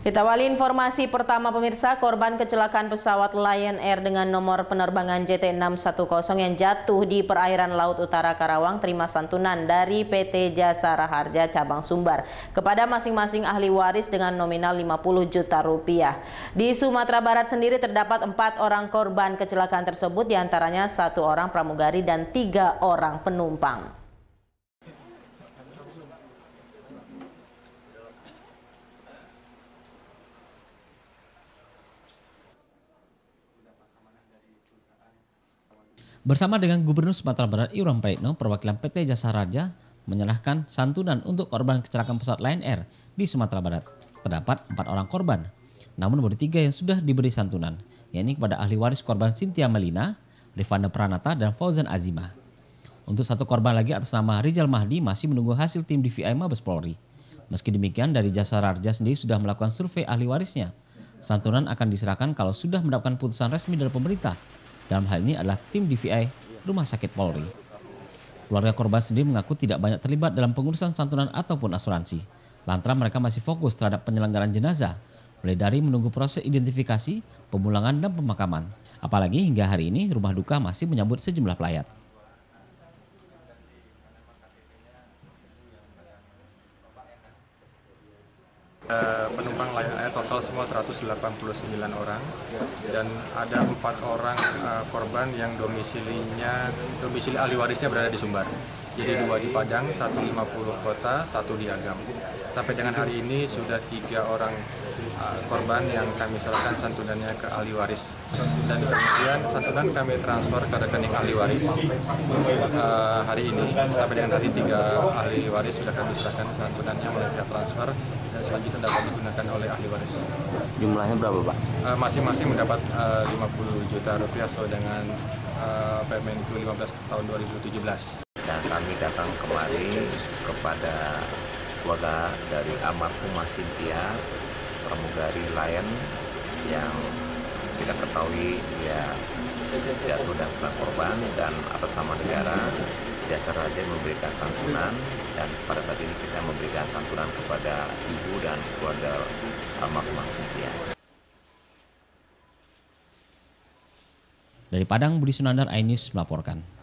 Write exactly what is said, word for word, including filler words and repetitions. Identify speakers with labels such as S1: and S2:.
S1: Kita awali informasi pertama pemirsa, korban kecelakaan pesawat Lion Air dengan nomor penerbangan J T enam satu nol yang jatuh di perairan Laut Utara Karawang terima santunan dari P T Jasa Raharja Cabang Sumbar kepada masing-masing ahli waris dengan nominal lima puluh juta rupiah. Di Sumatera Barat sendiri terdapat empat orang korban kecelakaan tersebut, diantaranya satu orang pramugari dan tiga orang penumpang.
S2: Bersama dengan Gubernur Sumatera Barat Iwan Praetno, perwakilan P T Jasa Raharja menyerahkan santunan untuk korban kecelakaan pesawat Lion Air di Sumatera Barat. Terdapat empat orang korban, namun baru tiga yang sudah diberi santunan, yakni kepada ahli waris korban Cynthia Melina, Rifana Pranata, dan Fauzan Azimah. Untuk satu korban lagi atas nama Rizal Mahdi masih menunggu hasil tim D V I Mabes Polri. Meski demikian, dari Jasa Raharja sendiri sudah melakukan survei ahli warisnya. Santunan akan diserahkan kalau sudah mendapatkan putusan resmi dari pemerintah. Dalam hal ini adalah tim D V I Rumah Sakit Polri. Keluarga korban sendiri mengaku tidak banyak terlibat dalam pengurusan santunan ataupun asuransi. Lantaran mereka masih fokus terhadap penyelenggaraan jenazah, mulai dari menunggu proses identifikasi, pemulangan, dan pemakaman. Apalagi hingga hari ini rumah duka masih menyambut sejumlah pelayat.
S3: Uh, penumpang Lion Air total semua seratus delapan puluh sembilan orang dan ada empat orang uh, korban yang domisilinya domisili ahli warisnya berada di Sumbar. Jadi dua di Padang, satu lima puluh kota, satu di Agam. Sampai dengan hari ini sudah tiga orang uh, korban yang kami serahkan santunannya ke ahli waris. Dan kemudian santunan kami transfer ke rekening ahli waris. Uh, hari ini sampai dengan hari tiga ahli waris sudah kami serahkan santunannya melalui transfer. Dan selanjutnya dapat digunakan oleh ahli waris.
S4: Jumlahnya berapa, Pak?
S3: Masing-masing uh, mendapat uh, lima puluh juta rupiah sesuai dengan uh, Permenku lima belas tahun dua ribu tujuh belas.
S4: Dan kami datang kemari kepada keluarga dari almarhumah Cynthia, pramugari Lion, yang kita ketahui dia jatuh dan kena korban, dan atas nama negara Jasa Raharja memberikan santunan, dan pada saat ini kita memberikan santunan kepada ibu dan keluarga almarhumah Cynthia.
S2: Dari Padang, Budi Sunandar, iNews melaporkan.